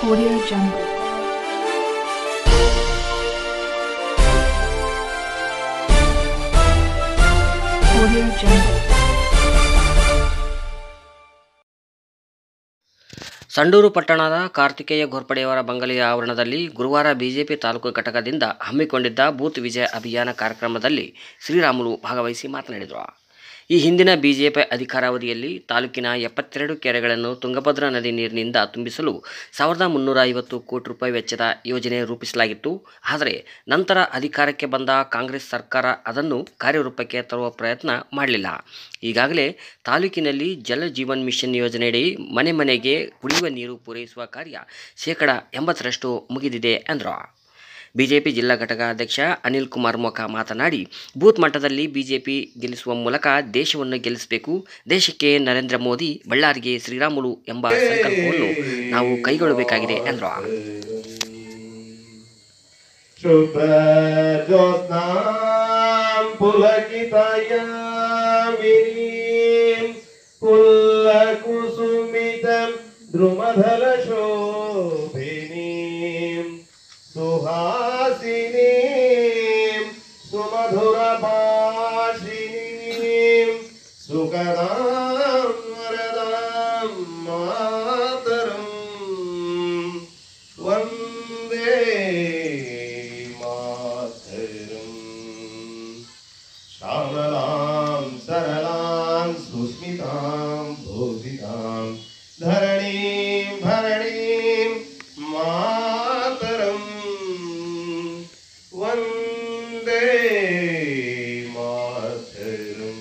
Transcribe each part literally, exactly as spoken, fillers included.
Audio Jungle. Audio Jungle. Sandur ಪಟ್ಟಣದ ಕಾರ್ತಿಕೇಯ ಘೋರ್ಪಡೆಯವರ ಬಂಗಲೆಯ ಆವರಣದಲ್ಲಿ ಗುರುವಾರ ಬಿಜೆಪಿ ತಾಲೂಕು ಘಟಕದಿಂದ ಹಮ್ಮಿಕೊಂಡಿದ್ದ ಬೂತ್ ವಿಜಯ ಅಭಿಯಾನ ಕಾರ್ಯಕ್ರಮದಲ್ಲಿ ಶ್ರೀರಾಮುಲು ಭಾಗವಹಿಸಿ ಮಾತನಾಡಿದರು. ಈ ಹಿಂದಿನ ಬಿಜೆಪಿ ಅಧಿಕಾರಾವಧಿಯಲ್ಲಿ ತಾಲೂಕಿನ ಎಪ್ಪತ್ತೆರಡು ಕೆರೆಗಳನ್ನು ತುಂಗಭದ್ರಾ ನದಿ ನೀರಿನಿಂದ ತುಂಬಿಸಲು ಸಾವಿರದ ಮುನ್ನೂರ ಐವತ್ತು ಕೋಟಿ ರೂಪಾಯಿ ವೆಚ್ಚದ ಯೋಜನೆ ರೂಪಿಸಲಾಗಿತ್ತು. ಆದರೆ ನಂತರ ಅಧಿಕಾರಕ್ಕೆ ಬಂದ ಕಾಂಗ್ರೆಸ್ ಸರ್ಕಾರ ಅದನ್ನು ಕಾರ್ಯರೂಪಕ್ಕೆ ತರುವ ಪ್ರಯತ್ನ ಮಾಡಲಿಲ್ಲ. ಈಗಾಗಲೇ ತಾಲೂಕಿನಲ್ಲಿ ಜಲ ಜೀವನ್ ಮಿಷನ್ ಯೋಜನೆಯಡಿ ಮನೆ ಮನೆಗೆ ಕುಡಿಯುವ ನೀರು ಪೂರೈಸುವ ಕಾರ್ಯ ಶೇಕಡ ಎಂಬತ್ತರಷ್ಟು ಮುಗಿದಿದೆ ಎಂದರು. ಬಿಜೆಪಿ ಜಿಲ್ಲಾ ಘಟಕ ಅಧ್ಯಕ್ಷ ಅನಿಲ್ ಕುಮಾರ್ ಮೊಕ ಮಾತನಾಡಿ, ಬೂತ್ ಮಟ್ಟದಲ್ಲಿ ಬಿಜೆಪಿ ಗೆಲ್ಲಿಸುವ ಮೂಲಕ ದೇಶವನ್ನು ಗೆಲ್ಲಿಸಬೇಕು. ದೇಶಕ್ಕೆ ನರೇಂದ್ರ ಮೋದಿ, ಬಳ್ಳಾರಿಗೆ ಶ್ರೀರಾಮುಲು ಎಂಬ ಸಂಕಲ್ಪವನ್ನು ನಾವು ಕೈಗೊಳ್ಳಬೇಕಾಗಿದೆ ಎಂದರು. सुहासिनीं सुमधुरभाषिणीं सुखदां वरदां मातरं वन्दे मातरं. श्यामलां सरलां सुस्मितां भूषितां धरणीं भरणीं मातरं वन्दे मातरं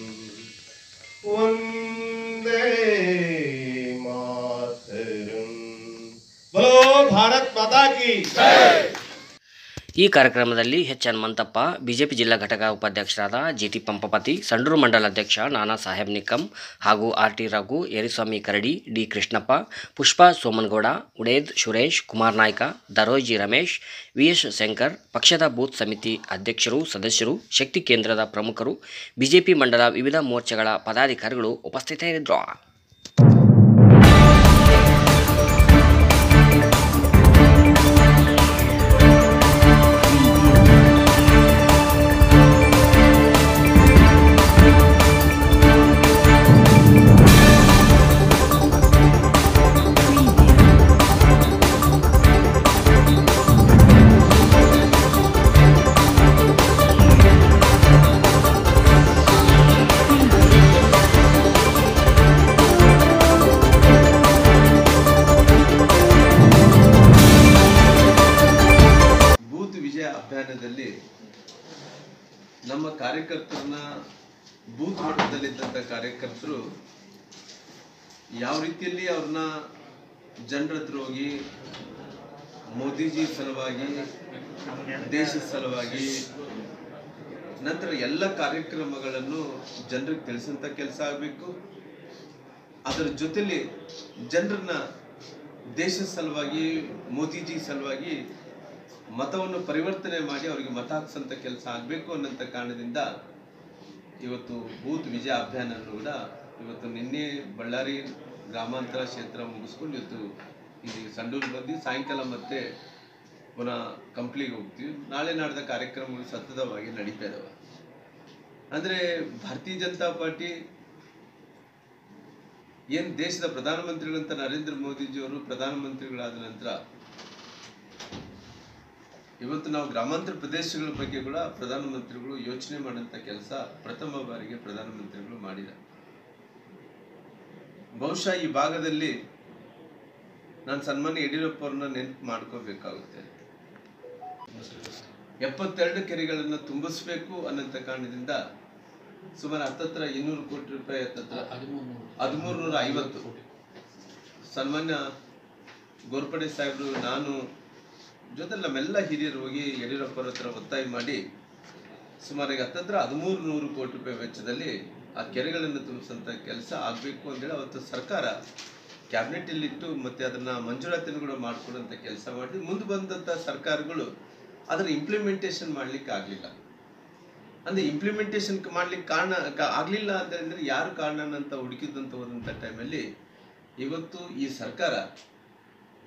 वन्दे मातरं. बोलो भारत माता की जय. ಈ ಕಾರ್ಯಕ್ರಮದಲ್ಲಿ ಎಚ್ ಹನುಮಂತಪ್ಪ, ಬಿಜೆಪಿ ಜಿಲ್ಲಾ ಘಟಕ ಉಪಾಧ್ಯಕ್ಷರಾದ ಜಿಟಿ ಪಂಪಪತಿ, ಸಂಡೂರು ಮಂಡಲ ಅಧ್ಯಕ್ಷ ನಾನಾ ಸಾಹೇಬ್ ನಿಕಂ ಹಾಗೂ R T Raghu, Yariswamy Karadi, D Krishnappa, Pushpa Somanagouda, Uded Suresh, Kumar Naik, Daroji Ramesh, VS Shankar, ಪಕ್ಷದ ಬೂತ್ ಸಮಿತಿ ಅಧ್ಯಕ್ಷರು, ಸದಸ್ಯರು, ಶಕ್ತಿ ಕೇಂದ್ರದ ಪ್ರಮುಖರು, ಬಿಜೆಪಿ ಮಂಡಲ ವಿವಿಧ ಮೋರ್ಚಾಗಳ ಪದಾಧಿಕಾರಿಗಳು ಉಪಸ್ಥಿತರಿದ್ದರು. ಅಭಿಯಾನದಲ್ಲಿ ನಮ್ಮ ಕಾರ್ಯಕರ್ತರನ್ನ ಬೂತ್ ಮಟ್ಟದಲ್ಲಿದ್ದಂಥ ಕಾರ್ಯಕರ್ತರು ಯಾವ ರೀತಿಯಲ್ಲಿ ಅವ್ರನ್ನ ಜನರ ಹತ್ರ ಹೋಗಿ ಮೋದಿಜಿ ಸಲುವಾಗಿ, ದೇಶದ ಸಲುವಾಗಿ, ನಂತರ ಎಲ್ಲ ಕಾರ್ಯಕ್ರಮಗಳನ್ನು ಜನರಿಗೆ ತಿಳಿಸಂತ ಕೆಲಸ ಆಗಬೇಕು. ಅದರ ಜೊತೆಲಿ ಜನರನ್ನ ದೇಶದ ಸಲುವಾಗಿ, ಮೋದಿಜಿ ಸಲುವಾಗಿ ಮತವನ್ನು ಪರಿವರ್ತನೆ ಮಾಡಿ ಅವರಿಗೆ ಮತ ಹಾಕ್ಸಂತ ಕೆಲಸ ಆಗಬೇಕು ಅನ್ನೋಂಥ ಕಾರಣದಿಂದ ಇವತ್ತು ಬೂತ್ ವಿಜಯ ಅಭಿಯಾನ ಕೂಡ ಇವತ್ತು ನಿನ್ನೆ ಬಳ್ಳಾರಿ ಗ್ರಾಮಾಂತರ ಕ್ಷೇತ್ರ ಮುಗಿಸ್ಕೊಂಡು ಇವತ್ತು ಇಲ್ಲಿ ಸಂಡೂರು ಬಂದು ಸಾಯಂಕಾಲ ಮತ್ತೆ ಪುನಃ ಕಂಪ್ಲಿಗೆ ಹೋಗ್ತೀವಿ. ನಾಳೆ ನಾಡ್ದ ಕಾರ್ಯಕ್ರಮಗಳು ಸತತವಾಗಿ ನಡೀತಾ ಇದಾವೆ. ಅಂದರೆ ಭಾರತೀಯ ಜನತಾ ಪಾರ್ಟಿ ಏನು ದೇಶದ ಪ್ರಧಾನಮಂತ್ರಿಗಳಂತ ನರೇಂದ್ರ ಮೋದಿಜಿಯವರು ಪ್ರಧಾನಮಂತ್ರಿಗಳಾದ ನಂತರ ಇವತ್ತು ನಾವು ಗ್ರಾಮಾಂತರ ಪ್ರದೇಶಗಳ ಬಗ್ಗೆ ಕೂಡ ಪ್ರಧಾನಮಂತ್ರಿಗಳು ಯೋಚನೆ ಮಾಡೋಂಥ ಕೆಲಸ ಪ್ರಥಮ ಬಾರಿಗೆ ಪ್ರಧಾನಮಂತ್ರಿಗಳು ಮಾಡಿದ್ದಾರೆ. ಬಹುಶಃ ಈ ಭಾಗದಲ್ಲಿ ನಾನು ಸನ್ಮಾನ್ಯ ಯಡಿಯೂರಪ್ಪ ಅವ್ರನ್ನ ನೆನಪು ಮಾಡ್ಕೋಬೇಕಾಗುತ್ತೆ. ಎಪ್ಪತ್ತೆರಡು ಕೆರೆಗಳನ್ನು ತುಂಬಿಸ್ಬೇಕು ಅನ್ನೋಂಥ ಕಾರಣದಿಂದ ಸುಮಾರು ಹತ್ತತ್ರ ಇನ್ನೂರು ಕೋಟಿ ರೂಪಾಯಿ ಹತ್ತತ್ರ ಹದಿಮೂರು ನೂರ ಐವತ್ತು ಸನ್ಮಾನ್ಯ ಗೋರ್ಪಡೆ ಸಾಹೇಬರು, ನಾನು ಜೊತೆಲಿ ನಮ್ಮೆಲ್ಲ ಹಿರಿಯರು ಹೋಗಿ ಯಡಿಯೂರಪ್ಪರ ಹತ್ರ ಒತ್ತಾಯ ಮಾಡಿ ಸುಮಾರಿಗೆ ಹತ್ತತ್ರ ಹದಿಮೂರು ನೂರು ಕೋಟಿ ರೂಪಾಯಿ ವೆಚ್ಚದಲ್ಲಿ ಆ ಕೆರೆಗಳನ್ನು ತುಂಬಿಸಂತ ಕೆಲಸ ಆಗಬೇಕು ಅಂತೇಳಿ ಅವತ್ತು ಸರ್ಕಾರ ಕ್ಯಾಬಿನೆಟ್ ಇಟ್ಟು ಮತ್ತೆ ಅದನ್ನ ಮಂಜೂರಾತಿಯನ್ನು ಕೂಡ ಮಾಡಿಕೊಡುವಂತ ಕೆಲಸ ಮಾಡಿ ಮುಂದೆ ಬಂದಂತ ಸರ್ಕಾರಗಳು ಅದರ ಇಂಪ್ಲಿಮೆಂಟೇಷನ್ ಮಾಡ್ಲಿಕ್ಕೆ ಆಗಲಿಲ್ಲ. ಅಂದ್ರೆ ಇಂಪ್ಲಿಮೆಂಟೇಷನ್ ಮಾಡ್ಲಿಕ್ಕೆ ಕಾರಣ ಆಗಲಿಲ್ಲ ಅಂತಂದ್ರೆ ಯಾರು ಕಾರಣ ಅಂತ ಹುಡುಕಿದಂತ ಹೋದಂತ ಟೈಮಲ್ಲಿ ಇವತ್ತು ಈ ಸರ್ಕಾರ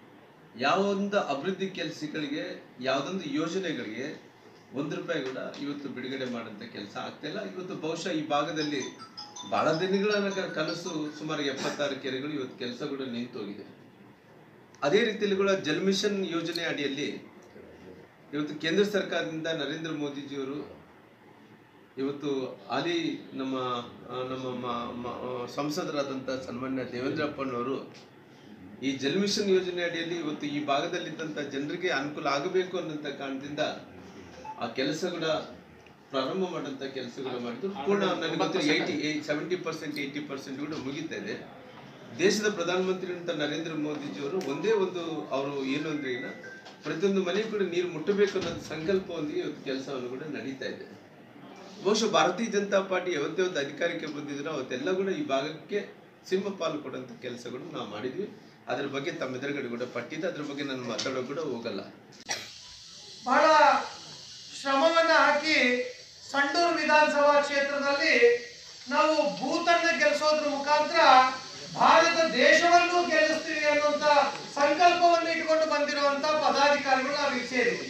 ಯಾವೊಂದು ಅಭಿವೃದ್ಧಿ ಕೆಲಸಗಳಿಗೆ ಯಾವುದೊಂದು ಯೋಜನೆಗಳಿಗೆ ಒಂದು ರೂಪಾಯಿ ಕೂಡ ಇವತ್ತು ಬಿಡುಗಡೆ ಮಾಡೋಂಥ ಕೆಲಸ ಆಗ್ತಿಲ್ಲ. ಇವತ್ತು ಬಹುಶಃ ಈ ಭಾಗದಲ್ಲಿ ಬಹಳ ದಿನಗಳ ಕನಸು ಸುಮಾರು ಎಪ್ಪತ್ತಾರು ಕೆರೆಗಳು ಇವತ್ತು ಕೆಲಸ ಕೂಡ ನಿಂತು ಹೋಗಿದೆ. ಅದೇ ರೀತಿಯಲ್ಲಿ ಕೂಡ ಜಲ್ ಮಿಷನ್ ಯೋಜನೆ ಅಡಿಯಲ್ಲಿ ಇವತ್ತು ಕೇಂದ್ರ ಸರ್ಕಾರದಿಂದ ನರೇಂದ್ರ ಮೋದಿಜಿಯವರು ಇವತ್ತು ಹಾಲಿ ನಮ್ಮ ನಮ್ಮ ಸಂಸದರಾದಂಥ ಸನ್ಮಾನ್ಯ ದೇವೇಂದ್ರಪ್ಪನವರು ಈ ಜಲ್ ಮಿಷನ್ ಯೋಜನೆ ಅಡಿಯಲ್ಲಿ ಇವತ್ತು ಈ ಭಾಗದಲ್ಲಿದ್ದಂಥ ಜನರಿಗೆ ಅನುಕೂಲ ಆಗಬೇಕು ಅನ್ನೋಂಥ ಕಾರಣದಿಂದ ಆ ಕೆಲಸಗಳ ಪ್ರಾರಂಭ ಮಾಡೋಂಥ ಕೆಲಸಗಳು ಮಾಡಿದ್ರು. ಪೂರ್ಣ ನನಗೆ ಗೊತ್ತು eighty seventy percent eighty percent ಕೂಡ ಮುಗಿತಾ ಇದೆ. ದೇಶದ ಪ್ರಧಾನಮಂತ್ರಿ ಅಂತ ನರೇಂದ್ರ ಮೋದಿಜಿಯವರು ಒಂದೇ ಒಂದು ಅವರು ಏನು ಅಂದ್ರೆ ಏನ ಪ್ರತಿಯೊಂದು ಮನೆಗೂ ಕೂಡ ನೀರು ಮುಟ್ಟಬೇಕು ಅನ್ನೋ ಸಂಕಲ್ಪವೊಂದಿಗೆ ಇವತ್ತು ಕೆಲಸವನ್ನು ಕೂಡ ನಡೀತಾ ಇದೆ. ಬಹುಶಃ ಭಾರತೀಯ ಜನತಾ ಪಾರ್ಟಿ ಯಾವತ್ತೇ ಒಂದು ಅಧಿಕಾರಕ್ಕೆ ಬಂದಿದ್ರು ಅವತ್ತೆಲ್ಲ ಕೂಡ ಈ ಭಾಗಕ್ಕೆ ಸಿಂಹಪಾಲು ಕೊಡುವಂಥ ಕೆಲಸಗಳು ನಾವು ಮಾಡಿದ್ವಿ. ಅದ್ರ ಬಗ್ಗೆ ತಮ್ಮ ಎದುರುಗಡೆ ಕೂಡ ಪಟ್ಟಿದೆ, ಅದ್ರ ಬಗ್ಗೆ ನಾನು ಮಾತಾಡೋ ಕೂಡ ಹೋಗಲ್ಲ. ಬಹಳ ಶ್ರಮವನ್ನ ಹಾಕಿ ಸಂಡೂರು ವಿಧಾನಸಭಾ ಕ್ಷೇತ್ರದಲ್ಲಿ ನಾವು ಬೂತನ್ನ ಗೆಲ್ಲಿಸೋದ್ರ ಮುಖಾಂತರ ಭಾರತ ದೇಶವನ್ನು ಗೆಲ್ಲಿಸ್ತೀವಿ ಅನ್ನುವಂತ ಸಂಕಲ್ಪವನ್ನು ಇಟ್ಕೊಂಡು ಬಂದಿರುವಂತ ಪದಾಧಿಕಾರಿಗಳು ನಾವು ಇಲ್ಲಿ ಸೇರಿದ್ದೀವಿ.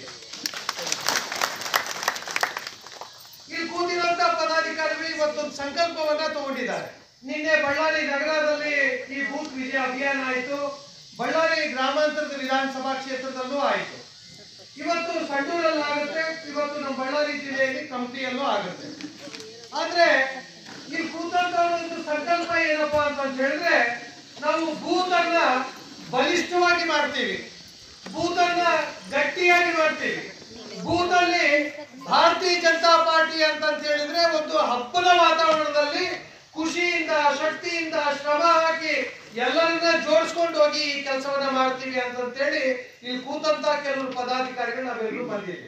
ಇಲ್ಲಿ ಕೂತಿರುವಂತ ಪದಾಧಿಕಾರಿಗಳು ಇವತ್ತೊಂದು ಸಂಕಲ್ಪವನ್ನ ತಗೊಂಡಿದ್ದಾರೆ. ನಿನ್ನೆ ಬಳ್ಳಾರಿ ನಗರದಲ್ಲಿ ಈ ಬೂತ್ ವಿಜಯ ಅಭಿಯಾನ ಆಯಿತು, ಬಳ್ಳಾರಿ ಗ್ರಾಮಾಂತರದ ವಿಧಾನಸಭಾ ಕ್ಷೇತ್ರದಲ್ಲೂ ಆಯಿತು. ಇವತ್ತು ಸಂಡೂರಲ್ಲಿ ಆಗುತ್ತೆ, ಇವತ್ತು ನಮ್ಮ ಬಳ್ಳಾರಿ ಜಿಲ್ಲೆಯಲ್ಲಿ ಕಂಪ್ನಿಯಲ್ಲೂ ಆಗುತ್ತೆ. ಆದ್ರೆ ಈ ಕೂತಂತ ಒಂದು ಸಂಕಲ್ಪ ಏನಪ್ಪಾ ಅಂತ ಹೇಳಿದ್ರೆ, ನಾವು ಬೂತ್ ಅನ್ನ ಬಲಿಷ್ಠವಾಗಿ ಮಾಡ್ತೀವಿ, ಬೂತ್ ಅನ್ನ ಗಟ್ಟಿಯಾಗಿ ಮಾಡ್ತೀವಿ. ಬೂತ್ ಅಲ್ಲಿ ಭಾರತೀಯ ಜನತಾ ಪಾರ್ಟಿ ಅಂತ ಹೇಳಿದ್ರೆ ಒಂದು ಹಬ್ಬದ ವಾತಾವರಣದಲ್ಲಿ ಖುಷಿಯಿಂದ ಶಕ್ತಿಯಿಂದ ಶ್ರಮ ಹಾಕಿ ಎಲ್ಲರನ್ನ ಜೋಡಿಸ್ಕೊಂಡು ಹೋಗಿ ಈ ಕೆಲಸವನ್ನ ಮಾಡ್ತೀವಿ ಅಂತಂತೇಳಿ ಇಲ್ಲಿ ಕೂತಂತ ಕೆಲವರು ಪದಾಧಿಕಾರಿಗಳು ನಾವೆಲ್ಲರೂ ಬಂದಿದ್ದೀವಿ.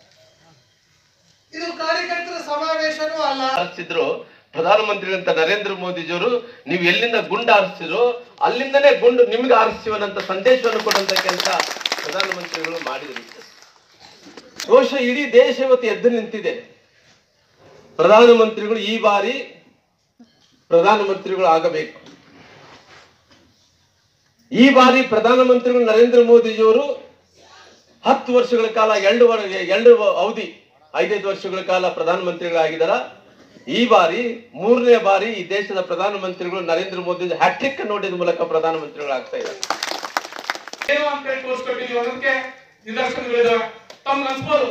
ಇದು ಕಾರ್ಯಕರ್ತರ ಸಮಾವೇಶನೂ ಅಲ್ಲ. ಹರಿಸಿದ್ರು ಪ್ರಧಾನಮಂತ್ರಿ ಅಂತ ನರೇಂದ್ರ ಮೋದಿಜಿಯವರು ನೀವು ಎಲ್ಲಿಂದ ಗುಂಡು ಹಾರಿಸಿದ್ರು ಅಲ್ಲಿಂದನೇ ಗುಂಡು ನಿಮ್ಗೆ ಹಾರಿಸ್ತೀವನ್ನಂತ ಸಂದೇಶವನ್ನು ಕೊಡುವಂತ ಕೆಲಸ ಪ್ರಧಾನಮಂತ್ರಿಗಳು ಮಾಡಿದ್ರು. ಬಹುಶಃ ಇಡೀ ದೇಶ ಇವತ್ತು ಎದ್ದು ನಿಂತಿದೆ. ಪ್ರಧಾನಮಂತ್ರಿಗಳು ಈ ಬಾರಿ ಪ್ರಧಾನಮಂತ್ರಿಗಳು ಆಗಬೇಕು. ಈ ಬಾರಿ ಪ್ರಧಾನಮಂತ್ರಿಗಳು ನರೇಂದ್ರ ಮೋದಿಜಿಯವರು ಹತ್ತು ವರ್ಷಗಳ ಕಾಲ ಎರಡು ಎರಡು ಅವಧಿ ಐದೈದು ವರ್ಷಗಳ ಕಾಲ ಪ್ರಧಾನಮಂತ್ರಿಗಳಾಗಿದ್ದಾರ. ಈ ಬಾರಿ ಮೂರನೇ ಬಾರಿ ಈ ದೇಶದ ಪ್ರಧಾನಮಂತ್ರಿಗಳು ನರೇಂದ್ರ ಮೋದಿ ಹ್ಯಾಟ್ರಿಕ್ ನೋಡಿದ ಮೂಲಕ ಪ್ರಧಾನಮಂತ್ರಿಗಳಾಗ್ತಾ ಇದ್ದಾರೆ. ಏನು ಅಂತ ಹೇಳಿ ತೋರಿಸ್ಕೊಟ್ಟಿದೀವಿ ಅನ್ನೋದಕ್ಕೆ ನಿದರ್ಶನಗಳಿದಾವೆ. ತಮ್ಗೆ ಅನ್ಸ್ಬೋದು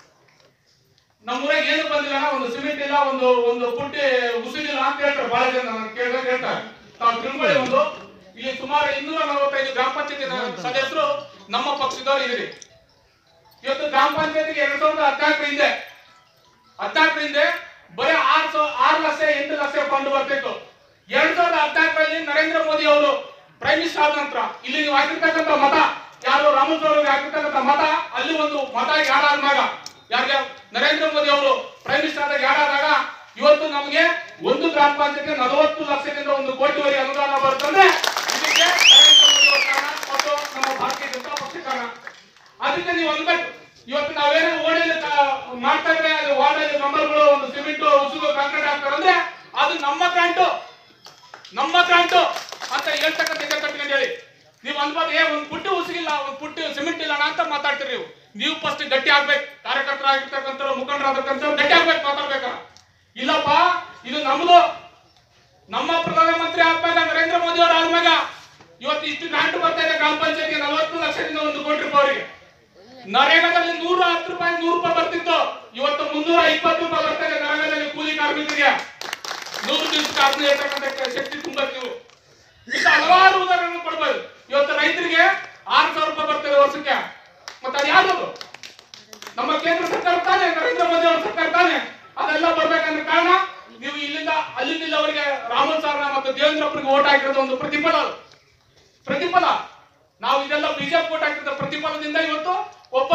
ನಮ್ಮೂರಾಗ ಏನು ಬಂದಿಲ್ಲ, ಒಂದು ಸಿಮೆಂಟ್ ಇಲ್ಲ, ಒಂದು ಒಂದು ಪುಟ್ಟಿ ಉಸಿರಿಲ್ಲ ಅಂತ ಹೇಳ್ತಾರೆ. ಬಹಳ ಜನ ಕೇಳಿದಾಗ ಹೇಳ್ತಾರೆ. ತಾವು ತಿಳ್ಕೊಳ್ಳಿ, ಒಂದು ಇಲ್ಲಿ ಸುಮಾರು ಇನ್ನೂರ ನಲವತ್ತೈದು ಗ್ರಾಮ ಪಂಚಾಯತಿ ಸದಸ್ಯರು ನಮ್ಮ ಪಕ್ಷದವರು ಇದ್ರಿ. ಇವತ್ತು ಗ್ರಾಮ ಪಂಚಾಯತಿಗೆ ಎರಡ್ ಸಾವಿರದ ಹದಿನಾಲ್ಕರ ಹಿಂದೆ ಹದಿನಾಲ್ಕರ ಹಿಂದೆ ಬರೀ ಆರ್ ಸಾವಿರ ಆರು ಲಕ್ಷ ಎಂಟು ಲಕ್ಷ ಫಂಡ್ ಬರ್ತಿತ್ತು. ಎರಡ್ ಸಾವಿರದ ಹದಿನಾಲ್ಕರಲ್ಲಿ ನರೇಂದ್ರ ಮೋದಿ ಅವರು ಪ್ರೈಮ್ ಮಿನಿಸ್ಟರ್ ಆದ ನಂತರ ಇಲ್ಲಿ ನೀವು ಹಾಕಿರ್ತಕ್ಕಂಥ ಮತ, ಯಾರು ರಾಮಚಂದ್ರ ಹಾಕಿರ್ತಕ್ಕಂಥ ಮತ, ಅಲ್ಲಿ ಒಂದು ಮತ ಯಾರಾದಾಗ ಯಾರಿಗೆ ನರೇಂದ್ರ ಮೋದಿ ಅವರು ಪ್ರೈಮ್ ಮಿನಿಸ್ಟರ್ ಆದಾಗ ಯಾರಾದಾಗ ಇವತ್ತು ನಮಗೆ ಒಂದು ಗ್ರಾಮ ಪಂಚಾಯತ್ಗೆ ನಲವತ್ತು ಲಕ್ಷದಿಂದ ಒಂದು ಕೋಟಿವರೆಗೆ ಅನುದಾನ ಬರುತ್ತಂದ್ರೆ ಇದಕ್ಕೆ ನರೇಂದ್ರ ಮೋದಿ ಅವರ ಕಾರಣ ಮತ್ತು ನಮ್ಮ ಭಾರತೀಯ ಜನತಾ ಪಕ್ಷ ಕಾರಣ. ಅದಕ್ಕೆ ನೀವು ಅನ್ಬೇಕು, ಇವತ್ತು ನಾವೇನೋ ಓಡಿಯಲ್ಲಿ ಮಾಡ್ತಾ ಇದ್ರೆ ಅದು ವಾರ್ಡಲ್ಲಿ ಮೆಂಬರ್ಗಳು ಒಂದು ಸಿಮೆಂಟ್ ಉಸುಗು ಕಾಂಕ್ರೀಟ್ ಹಾಕ್ತಾರೆ ಅಂದ್ರೆ ಅದು ನಮ್ಮ ಗ್ರಾಂಟು ನಮ್ಮ ಗ್ರಾಂಟು ಅಂತ ಹೇಳ್ತಕ್ಕಂಥ ಕಟ್ಕೊಂಡು ಹೇಳಿ ನೀವು ಅನ್ಬೋದು, ಏ ಒಂದು ಪುಟ್ಟಿ ಉಸುಗಿಲ್ಲ, ಒಂದು ಪುಟ್ಟಿ ಸಿಮೆಂಟ್ ಇಲ್ಲ ಅಂತ ಮಾತಾಡ್ತೀರಿ. ನೀವು ನೀವು ಫಸ್ಟ್ ಗಟ್ಟಿ ಆಗ್ಬೇಕು, ಕಾರ್ಯಕರ್ತರಾಗಿರ್ತಕ್ಕಂಥ ಮುಖಂಡರಾಗಿರ್ತಕ್ಕಂಥ ಗಟ್ಟಿ ಆಗ್ಬೇಕು ಮಾತಾಡ್ಬೇಕ. ಇಲ್ಲಪ್ಪ ಇದು ನಮ್ದು, ನಮ್ಮ ಪ್ರಧಾನಮಂತ್ರಿ ಆದ್ಮೇಲೆ ನರೇಂದ್ರ ಮೋದಿ ಅವರು ಆದ್ಮೇಲೆ ಇವತ್ತು ಇಷ್ಟು ಗ್ರಾಂಟ್ ಬರ್ತಾ ಇದೆ ಗ್ರಾಮ ಪಂಚಾಯತ್ಗೆ ನಲವತ್ತು ಲಕ್ಷದಿಂದ ಒಂದು ಕೋಟಿ ರೂಪಾಯಿ ಅವರಿಗೆ. ನರೇಗಾದಲ್ಲಿ ನೂರ ಹತ್ತು ರೂಪಾಯಿ ನೂರು ರೂಪಾಯಿ ಬರ್ತಿತ್ತು, ಇವತ್ತು ಮುನ್ನೂರ ಇಪ್ಪತ್ತು ರೂಪಾಯಿ ಬರ್ತಾ ಇದೆ ನರೇಗಾದಲ್ಲಿ ಕೂಲಿ ಕಾರ್ಮಿಕರಿಗೆ. ನೂರು ದಿವಸಕ್ಕೆ ಹದಿನೈದು ಇರ್ತಕ್ಕಂಥ ಶಕ್ತಿ ತುಂಬಾ ನೀವು ಇಂಥ ಹಲವಾರು ಉದಾಹರಣೆ ಕೊಡ್ಬೋದು. ಇವತ್ತು ರೈತರಿಗೆ ಆರು ಸಾವಿರ ರೂಪಾಯಿ ಬರ್ತದೆ ವರ್ಷಕ್ಕೆ. ಮತ್ತೆ ಅದು ಯಾವುದು? ನಮ್ಮ ಕೇಂದ್ರ ಸರ್ಕಾರ ತಾನೆ, ನರೇಂದ್ರ ಮೋದಿ ಅವರ ಸರ್ಕಾರ ತಾನೆ. ಅದೆಲ್ಲ ಬರ್ಬೇಕಂದ್ರೆ ಕಾರಣ ನೀವು ಇಲ್ಲಿಂದ ಅಲ್ಲಿಂದ ಅವರಿಗೆ ರಾಮನ್ ಸಾರ್ನ ಮತ್ತು ದೇವೇಂದ್ರಪ್ಪರಿಗೆ ಓಟ್ ಹಾಕಿರೋದು ಒಂದು ಪ್ರತಿಫಲ. ಪ್ರತಿಫಲ ನಾವು ಇದೆಲ್ಲ ಬಿಜೆಪಿ ಓಟ್ ಹಾಕಿದ ಪ್ರತಿಫಲದಿಂದ ಇವತ್ತು ಒಬ್ಬ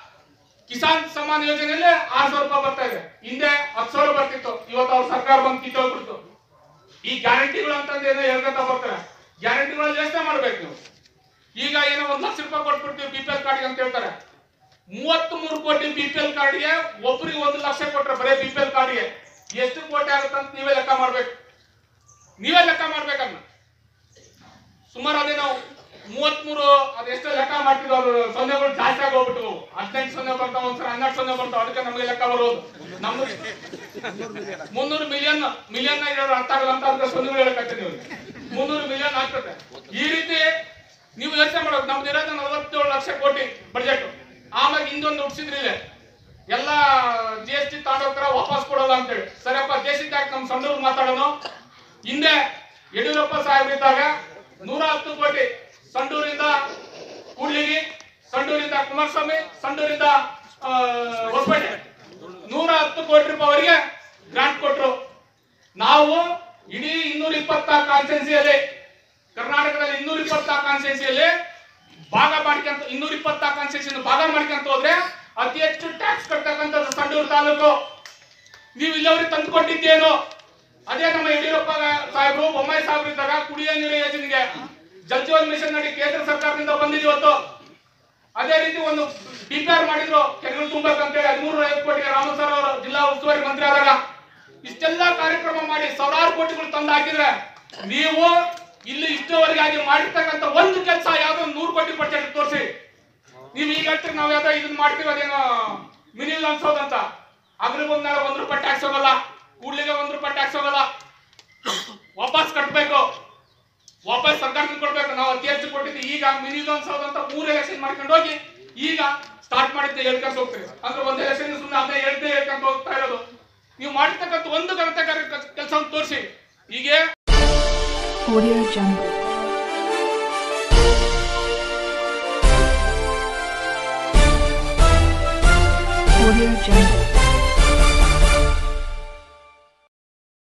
ಕಿಸಾನ್ ಸಮ್ಮಾನ್ ಯೋಜನೆಯಲ್ಲಿ ಆರು ಸಾವಿರ ರೂಪಾಯಿ ಬರ್ತಾ ಇದೆ. ಹಿಂದೆ ಹತ್ತು ಸಾವಿರ ಬರ್ತಿತ್ತು, ಇವತ್ತು ಅವ್ರ ಸರ್ಕಾರ ಬಂದು ಕಿತ್ತೋಗ್ಬಿಡ್ತು. ಈ ಗ್ಯಾರಂಟಿಗಳು ಅಂತಂದು ಏನೋ ಹೇಳ್ಕೊಂತ ಬರ್ತಾರೆ, ಗ್ಯಾರಂಟಿಗಳಲ್ಲಿ ಯೋಚನೆ ಮಾಡ್ಬೇಕು ನೀವು. ಈಗ ಏನೋ ಒಂದ್ ಲಕ್ಷ ರೂಪಾಯಿ ಕೊಟ್ಬಿಡ್ತೀವಿ ಬಿ ಪಿ ಎಲ್ ಕಾರ್ಡ್ಗೆ ಅಂತ ಹೇಳ್ತಾರೆ. ಮೂವತ್ತ್ ಮೂರು ಕೋಟಿ ಬಿ ಪಿ ಎಲ್ ಕಾರ್ಡ್ಗೆ ಒಬ್ಬರಿಗೆ ಒಂದು ಲಕ್ಷ ಕೊಟ್ರೆ ಬರೀ ಬಿ ಪಿ ಎಲ್ ಕಾರ್ಡ್ಗೆ ಎಷ್ಟು ಕೋಟಿ ಆಗುತ್ತೆ ಅಂತ ನೀವೇ ಲೆಕ್ಕ ಮಾಡ್ಬೇಕು. ನೀವೇ ಲೆಕ್ಕ ಮಾಡ್ಬೇಕನ್ನ. ಸುಮಾರು ಅದೇ ನಾವು ಮೂವತ್ಮೂರು ಅದೆಷ್ಟೋ ಲೆಕ್ಕ ಮಾಡ್ತಿದ್ವು, ಅದು ಸೊನ್ನೆಗಳು ಜಾಸ್ತಿ ಆಗಿ ಹೋಗ್ಬಿಟ್ಟು ಹದಿನೆಂಟು ಸೊನ್ನೆ ಬರ್ತಾವ, ಒಂದ್ಸಲ ಹನ್ನೆರಡು ಸೊನ್ನೆ ಬರ್ತಾವ, ಅದಕ್ಕೆ ನಮಗೆ ಲೆಕ್ಕ ಬರೋದು. ನಮ್ದು ಮುನ್ನೂರು ಮಿಲಿಯನ್ ಮಿಲಿಯನ್ ಅರ್ಥ ಆಗಲ್ಲ ಅಂತ ಅದಕ್ಕೆ ಸೊನ್ನೆಗಳು ಹೇಳಕತ್ತೆ ನೀವು, ಮುನ್ನೂರು ಮಿಲಿಯನ್ ಆಗ್ತದೆ. ಈ ರೀತಿ ನೀವು ಯೋಚನೆ ಮಾಡೋದು. ನಮ್ದು ಇರೋದು ನಲವತ್ತೇಳು ಲಕ್ಷ ಕೋಟಿ ಬಡ್ಜೆಟ್. ಆಮೇಲೆ ಹಿಂದೊಂದು ಹುಡ್ಸಿದ್ರಿ ಇಲ್ಲಿ ಎಲ್ಲ ಜಿ ಎಸ್ ಟಿ ತಗೊಂಡೋಗ್ತಾರ ವಾಪಸ್ ಕೊಡೋಲ್ಲ ಅಂತೇಳಿ. ಸರಿಯಪ್ಪ, ದೇಶದ ನಮ್ ಸಂಡೂರು ಮಾತಾಡೋನು. ಹಿಂದೆ ಯಡಿಯೂರಪ್ಪ ಸಾಹೇಬ್ರಿದ್ದಾಗ ನೂರ ಹತ್ತು ಕೋಟಿ ಸಂಡೂರಿಂದ ಕೂಡ್ಲಿಗಿ, ಸಂಡೂರಿಂದ ಕುಮಾರಸ್ವಾಮಿ, ಸಂಡೂರಿಂದ ಹೊಸಪೇಟೆ ನೂರ ಹತ್ತು ಕೋಟಿ ರೂಪಾಯಿವರೆಗೆ ಗ್ರಾಂಟ್ ಕೊಟ್ರು. ನಾವು ಇಡೀ ಇನ್ನೂರ ಇಪ್ಪತ್ತಾರು ಕಾನ್ಸ್ಟಿಟ್ಯೂನ್ಸಿಯಲ್ಲಿ, ಕರ್ನಾಟಕದಲ್ಲಿ ಇನ್ನೂರ ಇಪ್ಪತ್ತಾರು ಕಾನ್ಸ್ಟಿಟ್ಯೂನ್ಸಿಯಲ್ಲಿ ಭಾಗ ಮಾಡ್ಕೊಂತ ಇನ್ನೂರ ಇಪ್ಪತ್ತಾರು ಕಾನ್ಸ್ಟಿಟ್ಯೂನ್ಸಿ ಭಾಗ ಮಾಡ್ಕೊಂತ ಹೋದ್ರೆ ಅತಿ ಹೆಚ್ಚು ಟ್ಯಾಕ್ಸ್ ಕಟ್ಟತಕ್ಕಂಥದ್ದು ಸಂಡೂರು ತಾಲೂಕು. ನೀವು ಇಲ್ಲವರಿಗೆ ತಂದುಕೊಟ್ಟಿದ್ದೇನು? ಅದೇ ನಮ್ಮ ಯಡಿಯೂರಪ್ಪ ಸಾಹೇಬರು ಬೊಮ್ಮಾಯಿ ಸಾಹೇಬರು ಇದ್ದಾಗ ಕುಡಿಯುವ ನೀರು ಯೋಜನೆಗೆ ಜಲ್ ಜೀವನ್ ಮಿಷನ್ ನಡಿ ಕೇಂದ್ರ ಸರ್ಕಾರದಿಂದ ಬಂದಿದೆ ಇವತ್ತು. ಅದೇ ರೀತಿ ಒಂದು ಡಿ ಪಿ ಆರ್ ಮಾಡಿದ್ರು ಕೆರೆಗಳು ತುಂಬಬೇಕಂತೇಳಿ ಹದಿಮೂರು ಐವತ್ತು ಕೋಟಿಗೆ ರಾಮನ್ ಸರ್ ಅವರು ಜಿಲ್ಲಾ ಉಸ್ತುವಾರಿ ಮಂತ್ರಿ ಆದಾಗ. ಇಷ್ಟೆಲ್ಲಾ ಕಾರ್ಯಕ್ರಮ ಮಾಡಿ ಸಾವಿರಾರು ಕೋಟಿಗಳು ತಂದು ಹಾಕಿದ್ರೆ ನೀವು ಇಲ್ಲಿ ಇಷ್ಟವರೆಗೆ ಆಗಿ ಮಾಡಿರ್ತಕ್ಕಂಥ ಒಂದು ಕೆಲಸ ಯಾವ್ದೋ ನೂರು ಕೋಟಿ ಬಡ್ಜೆಟ್ ತೋರಿಸಿ. ನೀವು ಈಗ ಹೇಳ್ತೀರಿ ನಾವು ಯಾವ್ದೋ ಇದನ್ನ ಮಾಡ್ತೀವಿ, ಅದೇನೋ ಮಿನಿಮಮ್ ಅನ್ಸೋದಂತ. ಅದ್ರ ಬಂದಾಗ ಒಂದ್ ರೂಪಾಯಿ ಟ್ಯಾಕ್ಸ್ ಹೋಗಲ್ಲ, ಕೂಡ್ಲಿಗೆ ಒಂದ್ ರೂಪಾಯಿ ಟ್ಯಾಕ್ಸ್ ಹೋಗಲ್ಲ, ವಾಪಸ್ ಕಟ್ಬೇಕು, ವಾಪಸ್ ಸರ್ಕಾರಕ್ಕೆ ಕೊಡ್ಬೇಕು. ನಾವು ಅತಿ ಹೆಚ್ಚು ಕೊಟ್ಟಿದ್ದು ಈಗ ಮಿನಿಮಮ್ ಅನ್ಸೋದಂತ ಮೂರು ಎಲೆಕ್ಷನ್ ಮಾಡ್ಕೊಂಡು ಹೋಗಿ ಈಗ ಸ್ಟಾರ್ಟ್ ಮಾಡಿದ್ದೆ ಹೇಳ್ಕೊಂತ ಹೋಗ್ತೀರಿ. ಅಂದ್ರೆ ಒಂದ್ ಎಲೆಕ್ಷನ್ ಸುಮ್ಮನೆ ಅದೇ ಹೇಳ್ದೆ ಹೇಳ್ಕೊಂತ ಹೋಗ್ತಾ ಇರೋದು. ನೀವು ಮಾಡಿರ್ತಕ್ಕಂಥ ಒಂದು ಕೆಲಸ ತೋರಿಸಿ. ಹೀಗೆ Audio Jungle. Audio Jungle.